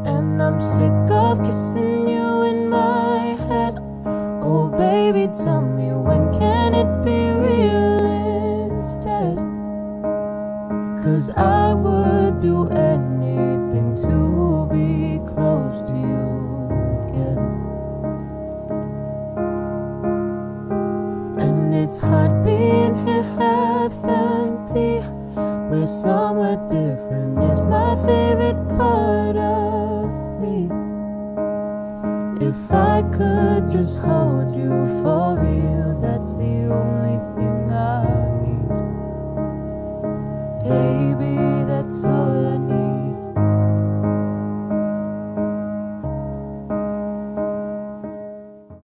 And I'm sick of kissing you in my head. Oh baby, tell me, when can it be real instead? 'Cause I would do anything to be close to you again. And it's hard being here half empty. We're somewhere different is my favorite part of me. If I could just hold you for real, that